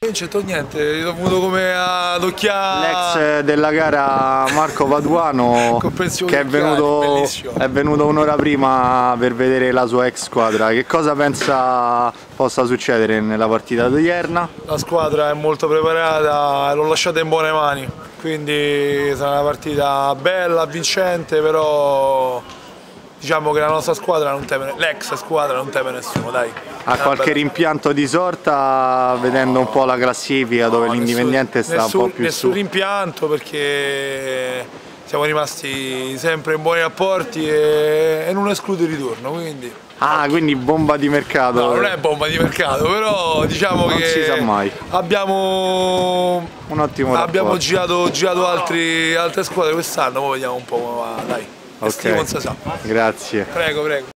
non c'entro niente, l'ho avuto come ad occhiare. L'ex della gara Marco Paduano che è venuto un'ora prima per vedere la sua ex squadra. Che cosa pensa possa succedere nella partita odierna? La squadra è molto preparata e l'ho lasciata in buone mani, quindi sarà una partita bella, vincente, però diciamo che la nostra squadra non teme, l'ex squadra non teme nessuno, dai. Ha qualche rimpianto di sorta vedendo un po' la classifica dove l'Indipendiente sta un po' più su? Nessun rimpianto, perché siamo rimasti sempre in buoni rapporti e non escludo il ritorno, quindi... Ah, quindi bomba di mercato? No, non è bomba di mercato, però diciamo non che si sa mai. Abbiamo un ottimo rapporto. Abbiamo girato altre squadre quest'anno, poi vediamo un po' come va, dai. Ok, non si sa. Grazie. Prego, prego.